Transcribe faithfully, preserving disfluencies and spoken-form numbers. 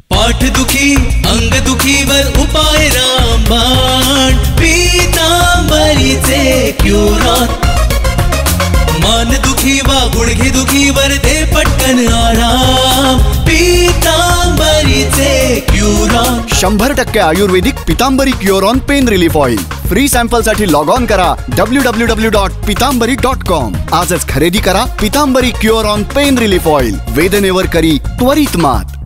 पाठ दुखी अंग दुखीवर उपाय रामबाण पीतांबरीचे क्युरॉन। मान दुखी वा गुडघे दुखीवर दे पटकन आराम पीतांबरीचे क्युरॉन। शंभर टक्के आयुर्वेदिक Pitambari Curon pain relief oil. Free sample साठी लॉग ऑन करा W W W dot Pitambari dot com. आजच खरेदी करा Pitambari Curon pain relief oil. वेदनेवर करी त्वरित मात।